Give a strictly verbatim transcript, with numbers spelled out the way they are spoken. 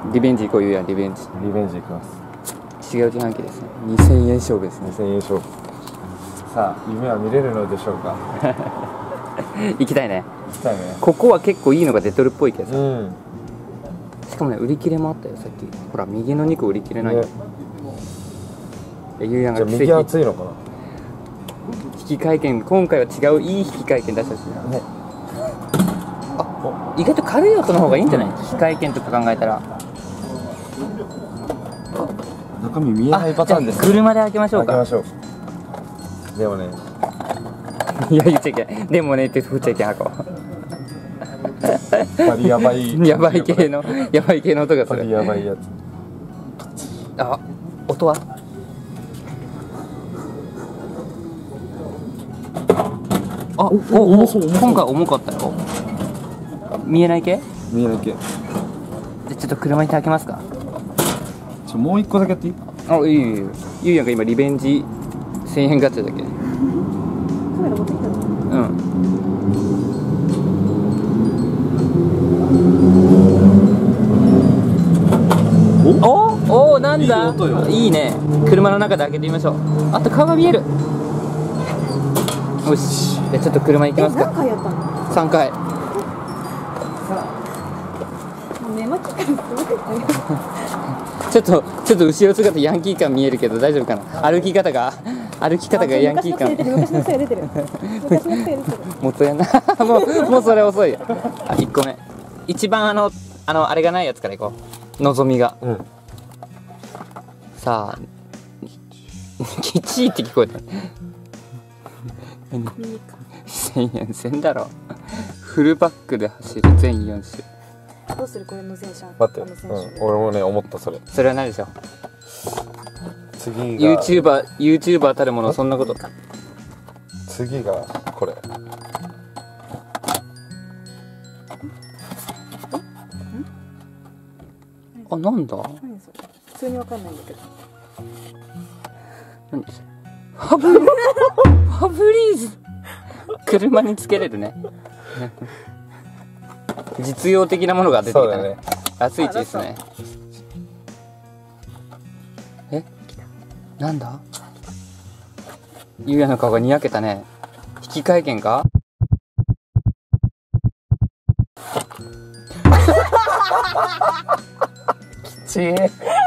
リベンジ行こう。ゆうやリベンジ。 リベンジ行きます。 違う自販機ですね。にせんえん勝負ですね。 にせんえん勝負。さあ夢は見れるのでしょうか。 行きたいね。 行きたいね。 ここは結構いいのが出とるっぽいけどさ、 うん、 しかもね売り切れもあったよさっき。ほら右のにこ売り切れないよ、ね、ゆうやんが奇跡。 じゃあ右熱いのかな。 引き換え券、今回は違ういい引き換え券出したしね。あ、意外と軽い音の方がいいんじゃない、うん、引き換え券とか考えたら。 中身見えないパターンです、ね、 車で開けましょうか。 開けましょう。でもねいや言っちゃいけない。でもねって振っちゃいけない。箱バリやばいやばい系のやばい系の音がする。 バリやばいやつ。 あ、音はあ、おお、今回重かったよ。見えない系？ 見えない系。 じゃあちょっと車に開けますか。 ちょもう一個だけやっていい？ あ、いいよいいよ。ゆうやんが今リベンジせんえんガチャだっけ。 カメラ持ってきたの？ うん。おおお、なんだ。 いい音よ。 いいね。車の中で開けてみましょう。あと顔が見える。よし、じゃあちょっと車に行きますか。 何回やったの？ さんかい。 もう寝巻きからすごいちょっとちょっと後ろ姿ヤンキー感見えるけど大丈夫かな。歩き方が歩き方がヤンキー感。 昔の癖出てる。昔の癖出てる。 もっとやんな。もうもうそれ遅いよ。あ、いっこめ。一番あのあのあれがないやつからいこう。のぞみが。 うん。 さあ。きちいって聞こえた。せんえんせんだろ。フルバックで走る全よん種。 どうするこれの選手？ 待って、うん、俺もね思ったそれ。 それは何でしょう。 次が YouTuber YouTuber たるものそんなこと。 次がこれ。 あ、なんだ。 何それ？普通にわかんないんだけど。 何それ。ファブファブリーズ。車につけれるね。実用的なものが出てきたね。 ね。 ラスイチですね。え？なんだ？ゆうやの顔がにやけたね。引き換え券か？きちい。